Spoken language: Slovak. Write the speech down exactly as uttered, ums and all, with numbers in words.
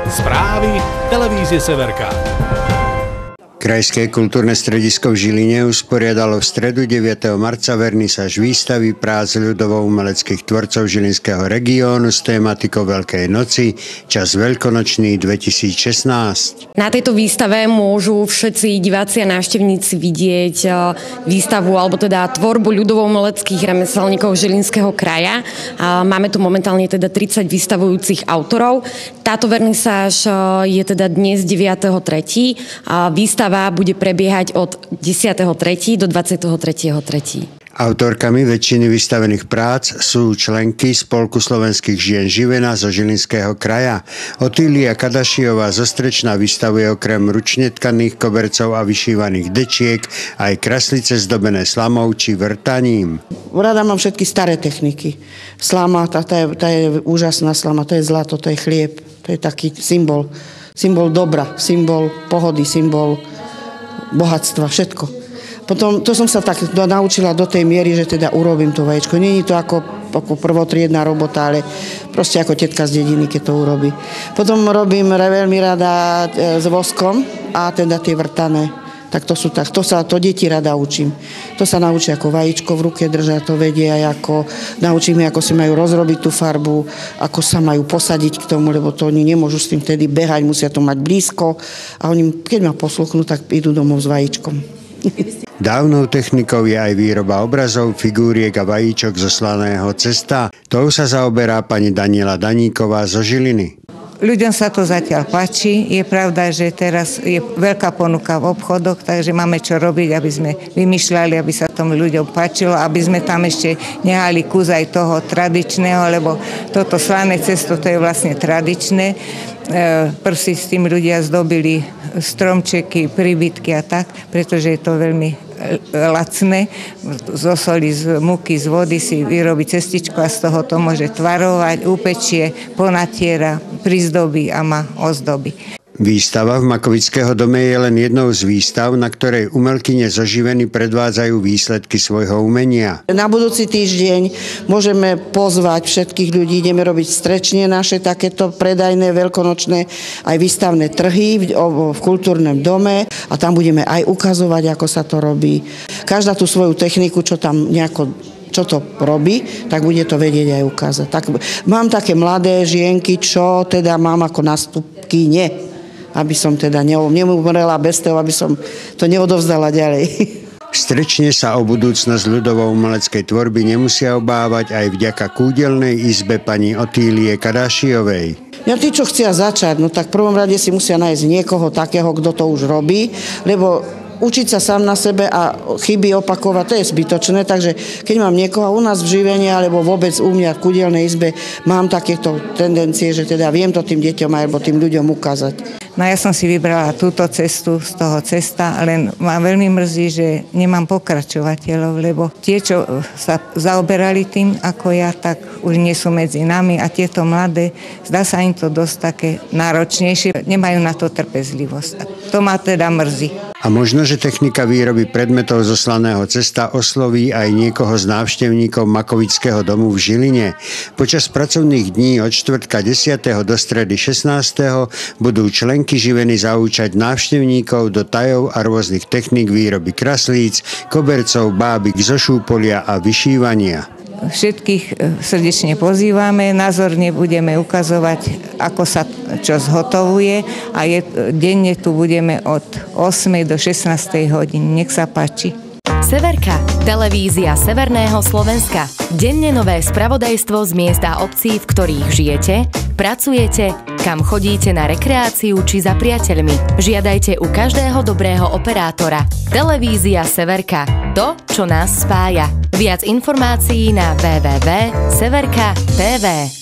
Správy televízie Severka. Krajské kultúrne stredisko v Žiline usporiadalo v stredu deviateho marca vernisáž výstavy prác ľudovo-umeleckých tvorcov žilinského regiónu s tématikou Veľkej noci, čas veľkonočný dvetisícšestnásť. Na tejto výstave môžu všetci diváci a návštevníci vidieť výstavu, alebo teda tvorbu ľudovo-umeleckých remeselníkov Žilinského kraja. Máme tu momentálne teda tridsať vystavujúcich autorov. Táto vernisáž je teda dnes deviateho tretieho Výstava bude prebiehať od desiateho tretieho do dvadsiateho tretieho tretieho Autorkami väčšiny vystavených prác sú členky Spolku slovenských žien Živena zo Žilinského kraja. Otília Kadašiová zo Strečna vystavuje okrem ručne tkaných kobercov a vyšívaných dečiek aj kraslice zdobené slamou či vrtaním. Rada mám všetky staré techniky. Slama, tá, tá, je, tá je úžasná slama, to je zlato, to je chlieb, to je taký symbol. Symbol dobra, symbol pohody, symbol bohatstva, všetko. Potom to som sa tak naučila do tej miery, že teda urobím to vajíčko. Nie je to ako, ako prvotriedna robota, ale proste ako tetka z dediny, keď to urobí. Potom robím veľmi rada s voskom a teda tie vrtané. Tak to sú tak, to sa, to deti rada učím. To sa naučí ako vajíčko v ruke držať, to vedie aj ako, naučím ako si majú rozrobiť tú farbu, ako sa majú posadiť k tomu, lebo to oni nemôžu s tým vtedy behať, musia to mať blízko a oni, keď ma posluchnú, tak idú domov s vajíčkom. Dávnou technikou je aj výroba obrazov, figúriek a vajíčok zo slaného cesta. Tou sa zaoberá pani Daniela Daníková zo Žiliny. Ľuďom sa to zatiaľ páči. Je pravda, že teraz je veľká ponuka v obchodoch, takže máme čo robiť, aby sme vymýšľali, aby sa tomu ľuďom páčilo, aby sme tam ešte nehali kus aj toho tradičného, lebo toto slané cesto, to je vlastne tradičné. Prsi s tým ľudia zdobili stromčeky, príbytky a tak, pretože je to veľmi lacné. Zo soli, z múky, z vody si vyrobí cestičku a z toho to môže tvarovať, upečie, ponatiera, prizdobí a má ozdoby. Výstava v Makovického dome je len jednou z výstav, na ktorej umelkyne zo Živeny predvádzajú výsledky svojho umenia. Na budúci týždeň môžeme pozvať všetkých ľudí, ideme robiť strečne naše takéto predajné, veľkonočné, aj výstavné trhy v, v kultúrnom dome a tam budeme aj ukazovať, ako sa to robí. Každá tú svoju techniku, čo tam nejako čo to robí, tak bude to vedieť aj ukázať. Tak, mám také mladé žienky, čo teda mám ako nástupkyne, aby som teda neumrela bez toho, aby som to neodovzdala ďalej. Strečne sa o budúcnosť ľudovo-umeleckej tvorby nemusia obávať aj vďaka kúdelnej izbe pani Otílie Kadašiovej. Ja tí, čo chcia začať, no tak v prvom rade si musia nájsť niekoho takého, kto to už robí, lebo učiť sa sám na sebe a chyby opakovať, to je zbytočné, takže keď mám niekoho u nás v Živene alebo vôbec u mňa v kúdelnej izbe, mám takéto tendencie, že teda viem to tým deťom alebo tým ľuďom ukázať. No ja som si vybrala túto cestu z toho cesta, len ma veľmi mrzí, že nemám pokračovateľov, lebo tie, čo sa zaoberali tým ako ja, tak už nie sú medzi nami a tieto mladé, zdá sa im to dosť také náročnejšie, nemajú na to trpezlivosť. A to ma teda mrzí. A možno, že technika výroby predmetov zo slaného cesta osloví aj niekoho z návštevníkov Makovického domu v Žiline. Počas pracovných dní od štvrtka desiateho do stredy šestnásteho budú členky Živeny zaučať návštevníkov do tajov a rôznych techník výroby kraslíc, kobercov, bábik zo šúpolia a vyšívania. Všetkých srdečne pozývame, názorne budeme ukazovať, ako sa čo zhotovuje a je, denne tu budeme od ôsmej do šestnástej hodiny. Nech sa páči. Severka, televízia Severného Slovenska. Denne nové spravodajstvo z miesta obcí, v ktorých žijete, pracujete, kam chodíte na rekreáciu či za priateľmi. Žiadajte u každého dobrého operátora. Televízia Severka. To, čo nás spája. Viac informácií na w w w bodka severka bodka t v.